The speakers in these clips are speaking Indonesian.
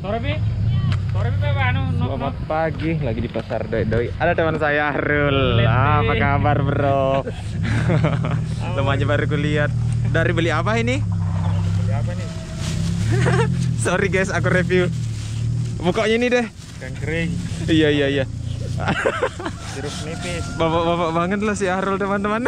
Selamat pagi, lagi di pasar Doi. Ada teman saya Arul. Apa kabar bro? Lumayan baru kulihat. Dari beli apa ini? Beli apa nih? Sorry guys, aku review. Pokoknya ini deh. Ikan kering. Iya. Jeruk nipis. Bapak banget lah si Arul teman-teman.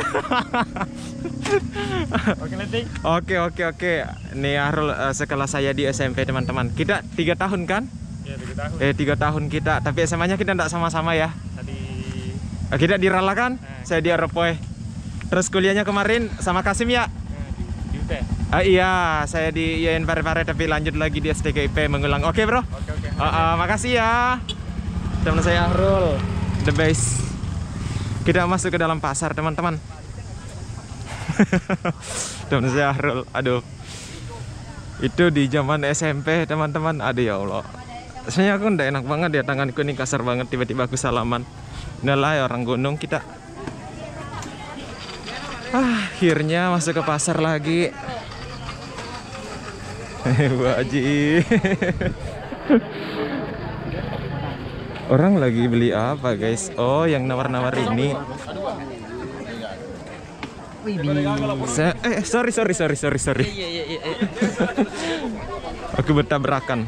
Oke Leting. Oke. Nih Arul sekelas saya di SMP teman-teman. Kita 3 tahun kan? Iya 3 tahun. 3 tahun kita. Tapi SMA-nya kita enggak sama-sama ya. Tadi Kita di Rala kan? Saya di Aropoy. Terus kuliahnya kemarin sama Kasim ya? di UT. Iya, saya di IAIN Parepare tapi lanjut lagi di STKIP mengulang. Oke bro. Oke. Makasih ya. Teman saya Arul, the best. Kita masuk ke dalam pasar teman-teman. Teman saya Arul, aduh. Itu di zaman SMP teman-teman. Aduh ya Allah. Sebenarnya aku ndak enak banget ya, tanganku ini kasar banget, tiba-tiba aku salaman. Inilah ya orang gunung kita. Akhirnya masuk ke pasar lagi. Bu Haji. Orang lagi beli apa guys? Oh, yang nawar-nawar ini. Sorry. Aku bertabrakan.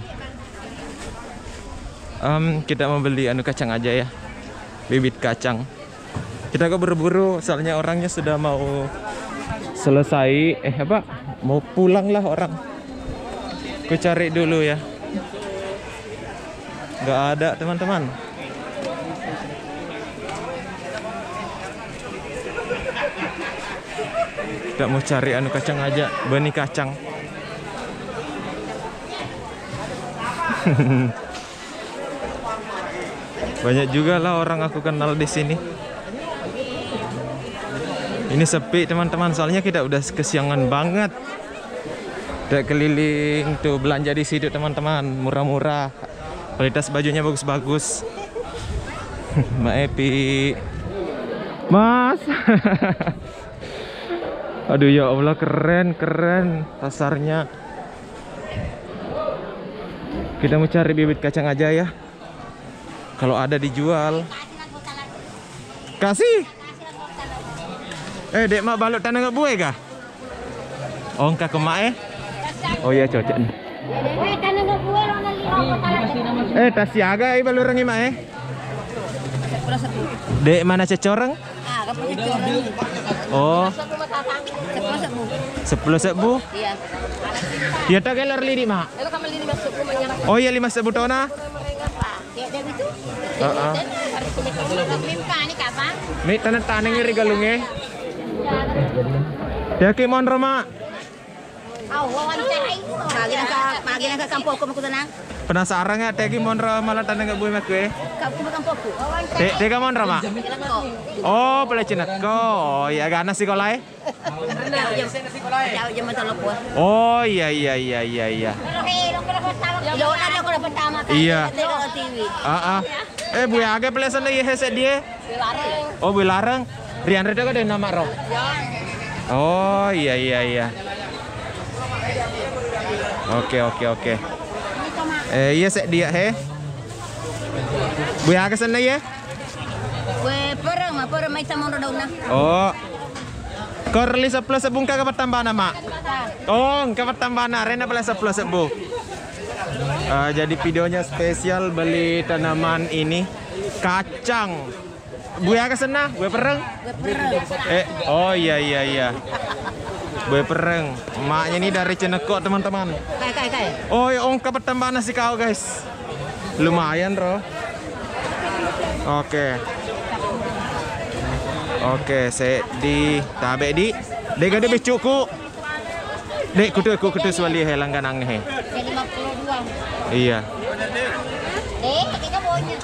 Kita mau beli kacang aja ya, bibit kacang. Kita kok buru-buru soalnya orangnya sudah mau selesai. Mau pulang lah orang. Aku cari dulu ya. Nggak ada teman-teman. Kita mau cari kacang aja, benih kacang. Banyak juga lah orang aku kenal di sini. Ini sepi teman-teman, soalnya kita udah kesiangan banget. Udah keliling tuh belanja di situ teman-teman, murah-murah. Kualitas bajunya bagus-bagus. Mbak Epi, Mas. Aduh ya Allah, keren pasarnya. Kita mau cari bibit kacang aja ya. Kalau ada dijual. Kasih. Dek mak balut tanah nggak buai kah? Oh engkau ke mak Oh iya cocok nih. Tas siaga balu orang mak Dek mana cecoreng? Oh. 10.000. Iya. Ya tak kelar lidi mak. Oh iya 5.000 tona. Ini tanah ngiri galungnya. Ya ki mon Roma. Pagi na kampung ko tenang. Penasaran nggak teki mon Roma malah tanah nggak buat mak gue. Kampung ko. Teka mon Roma. Oh pelecin aku. Oh iya gana sih kolai. Oh iya. Iya. Bu aga pelesan lagi heset dia. Oh bu larang. Rian reda ada nama roh. Oh iya. Oke. Iya set dia he. Bu aga sana ya. Perang mai tamon daw na. Oh. Korli 10 sebungka ka tambah nama. Oh, ka tambah na rena pala 10 sebu. Jadi videonya spesial beli tanaman ini kacang. Buya ke sana, gue pereng. Oh iya. Gue pereng. Maknya ini dari Ceneko teman-teman. Kai. Oh, ya ongkap pertambahan nasi kau guys. Lumayan, bro. Oke, saya di tabe di. Dek ada becuku. Dek kutu suali he langganang he. 52. Iya. Kita punya.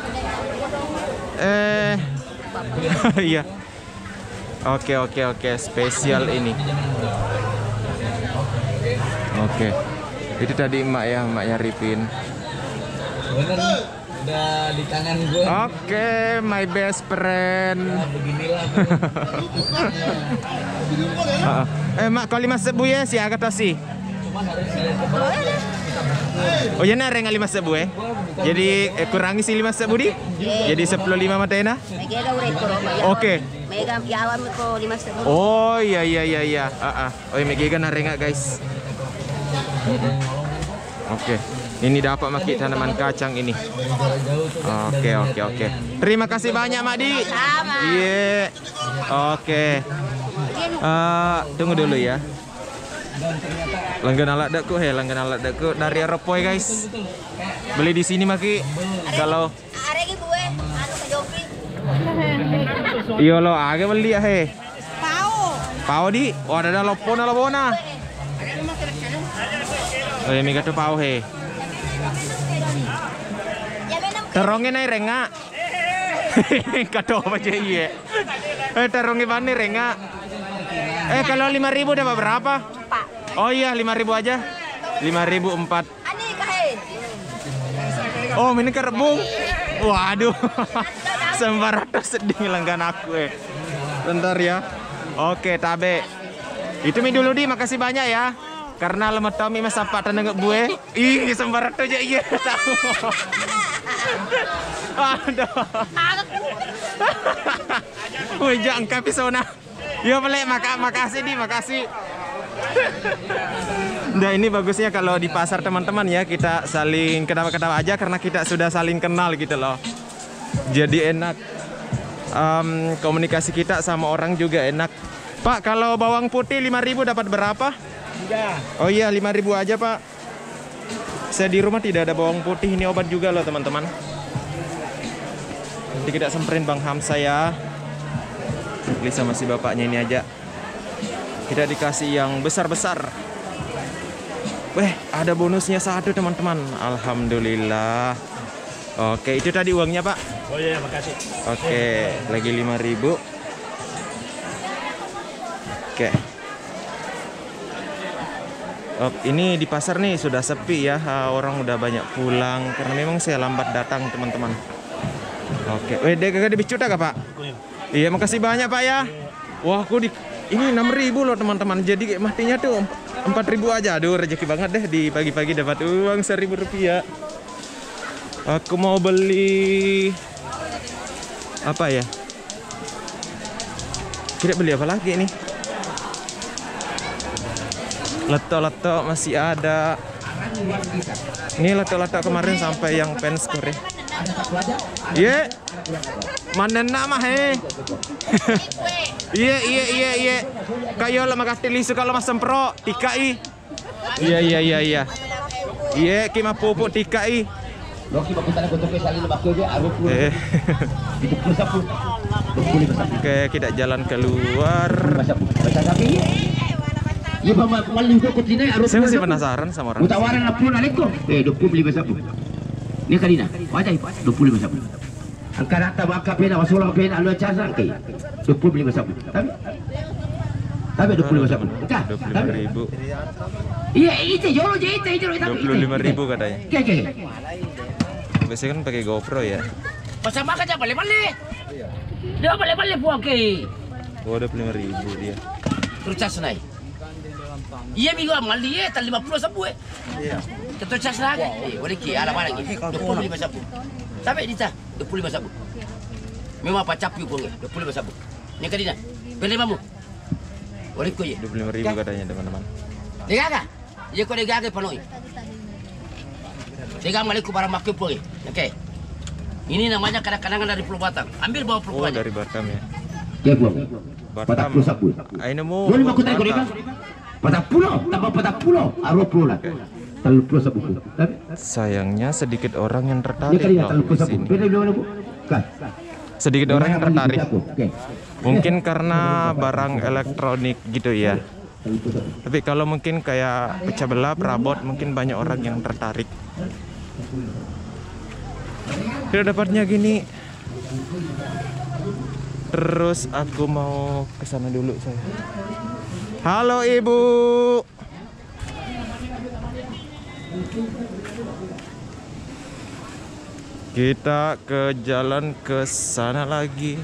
Iya. Oke, spesial ini. Oke. Itu tadi emaknya Ripin. Udah di tangan gue. Oke, my best friend. Nah, beginilah. Mak kalau 5.000 ya si agak tosi. Cuma harus lihat Oh ya na renga 5.000 Jadi kurangi si 5.000 di. Jadi 10.5 matena. Mega udah itu. Oke. Mega piawam ko 5.000. Oh iya. Oh ya mega na renga guys. Oke. Ini dapat maki tanaman kacang ini. Oke. Terima kasih banyak Mak Di. Sama. Iya. Oke. Tunggu dulu ya. Langgan alat dakku dari Eropa guys. Beli di sini maki. Kalau Aregi bue, anu ke Jopi. iya lo age beli ya he. Pau. Di. Oh ada lopona. Oh ya mega tu pau he. Terongin ay renga. Kado apa aja iya. Terongin bani renga. Kalau 5.000 dapat berapa? Oh iya 5.000 aja. 5.000 4. Ani kahe. Oh ini kerebung. Waduh. 900 sedih langgan aku Bentar ya. Oke tabe. Itu mi dulu di makasih banyak ya. Karena lemot Tommy mas apa taneng gue. Ih 900 aja iya tahu. Aduh. Wih jangan kapisona. Yo boleh makasih di makasih. Nah ini bagusnya kalau di pasar teman-teman ya kita saling ketawa-ketawa aja karena kita sudah saling kenal gitu loh. Jadi enak komunikasi kita sama orang juga enak. Pak kalau bawang putih 5.000 dapat berapa? Oh iya 5.000 aja Pak. Saya di rumah tidak ada bawang putih ini obat juga loh teman-teman. Nanti kita semperin Bang Hamsa ya. Beli sama si bapaknya ini aja. Kita dikasih yang besar-besar. Weh, ada bonusnya satu teman-teman. Alhamdulillah. Oke, itu tadi uangnya Pak. Oh iya, makasih. Oke, lagi 5.000. Oke. Ini di pasar nih sudah sepi ya. Orang udah banyak pulang karena memang saya lambat datang teman-teman. Oke, weh, kagak dibicuta kah Pak? Iya, makasih banyak Pak ya. Wah, aku ini 6.000 loh teman-teman. Jadi matinya tuh 4.000 aja. Aduh, rezeki banget deh di pagi-pagi dapat uang 1.000 rupiah. Aku mau beli apa ya? Kita beli apa lagi nih? Letok-letok masih ada. Ini letok-letok kemarin sampai yang pens kore. Iya. Mana nama he? Iya. Kayo lah makasih lisu kalau mas sempro tikai. Iya. Iya, kima pupuk tikai. Oke, kita jalan keluar. Saya masih penasaran sama orang. Utawaran 25 sabu. Ni kanina. Wajah 25 sabu. Ang karata baka pena wasulang pena alo chasang kay 25 sabu. Tapi 25 sabu. Enggak. 25.000. Iya, itu jolo je itu 25.000 katanya. Oke. Biasanya kan pakai GoPro ya. Pasama ka balik-balik. Dia balik-balik po kay. Oh, 25.000 dia. Terus cas naik. Iya minggu mali ya, 50 sabu Iya. Kita cas lagi. Boleh ki ala mana lagi? 25 sabu. Sampai di 25 sabu. Memang apa capi pun 25 sabu. Ni kadina. Beli mamu. Boleh ko ye. 25.000 katanya teman-teman. Degaga. Ye ko degaga panoi. Degaga maliku barang makin pun. Oke. Ini namanya kadang-kadang dari Pulau Batam. Ambil bawa Pulau Oh, dari Batam ya. Ya, buang. Batam. Ayo nemu. Boleh maku tak goreng. Patah pulau, tambah patah pulau, 20 lah. 30 sabu. Sayangnya sedikit orang yang Ini tertarik kali loh 30 di sabu. sini. Beda bilang Bu. Kan. Sedikit orang yang tertarik. Oke. Mungkin karena barang elektronik gitu ya. Tapi kalau mungkin kayak pecah belah, perabot, mungkin banyak orang yang tertarik. Tidak dapatnya gini. Terus aku mau ke sana dulu saya. Halo Ibu. Kita ke jalan ke sana lagi.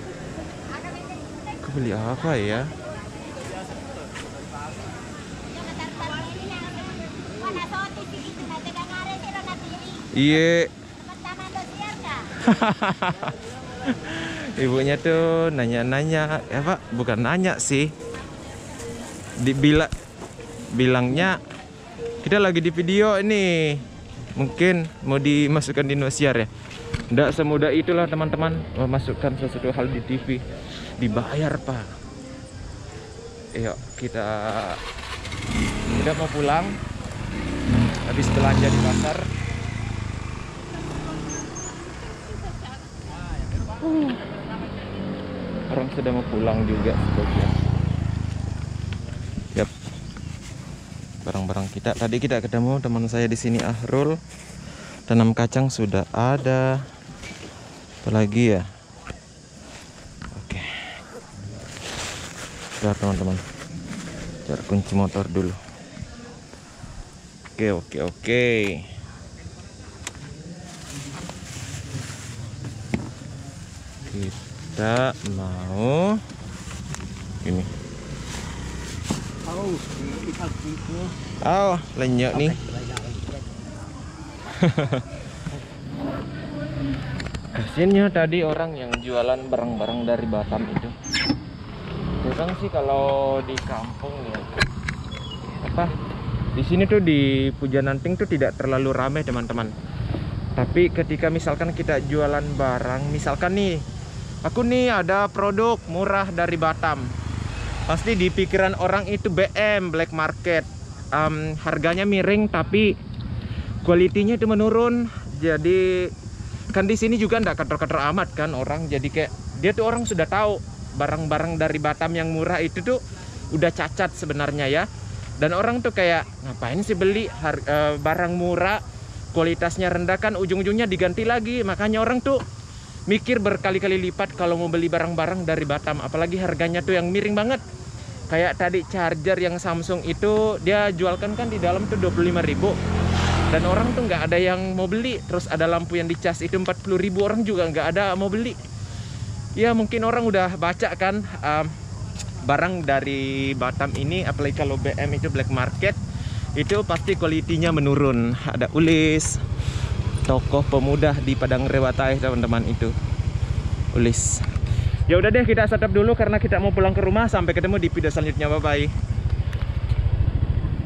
Aku beli apa ya? Iya. Ibunya tuh nanya-nanya, ya Pak, bukan nanya sih. Bilangnya kita lagi di video ini. Mungkin mau dimasukkan di Indosiar ya. Nggak semudah itulah teman-teman memasukkan sesuatu hal di TV. Dibayar Pak. Yuk kita mau pulang. Habis belanja di pasar. Orang sudah mau pulang juga sebagian. Yap. Barang-barang kita. Tadi kita ketemu teman saya di sini Ahrul. Tanam kacang sudah ada. Apalagi ya? Oke. Bentar teman-teman. Cari kunci motor dulu. Oke. Kita mau ini. Oh, lenyok nih. Kasiannya tadi orang yang jualan barang-barang dari Batam itu. Biasanya sih kalau di kampung ya apa? Di sini tuh di Pujananting tuh tidak terlalu ramai teman-teman. Tapi ketika misalkan kita jualan barang, misalkan nih, aku nih ada produk murah dari Batam. Pasti di pikiran orang itu BM, black market. Harganya miring tapi kualitinya itu menurun. Jadi kan di sini juga ndak kator-kator amat kan orang. Jadi kayak dia tuh orang sudah tahu barang-barang dari Batam yang murah itu tuh udah cacat sebenarnya ya. Dan orang tuh kayak ngapain sih beli barang murah kualitasnya rendah, kan ujung-ujungnya diganti lagi. Makanya orang tuh mikir berkali-kali lipat kalau mau beli barang-barang dari Batam, apalagi harganya tuh yang miring banget. Kayak tadi charger yang Samsung itu dia jualkan kan di dalam tuh 25.000 dan orang tuh nggak ada yang mau beli. Terus ada lampu yang dicas itu 40.000, orang juga nggak ada mau beli. Ya mungkin orang udah baca kan barang dari Batam ini, apalagi kalau BM itu black market, itu pasti kualitinya menurun. Ada Ulis, tokoh pemuda di Padang Rewatai teman-teman, itu Ulis. Ya udah deh, kita stop dulu karena kita mau pulang ke rumah. Sampai ketemu di video selanjutnya, bye bye.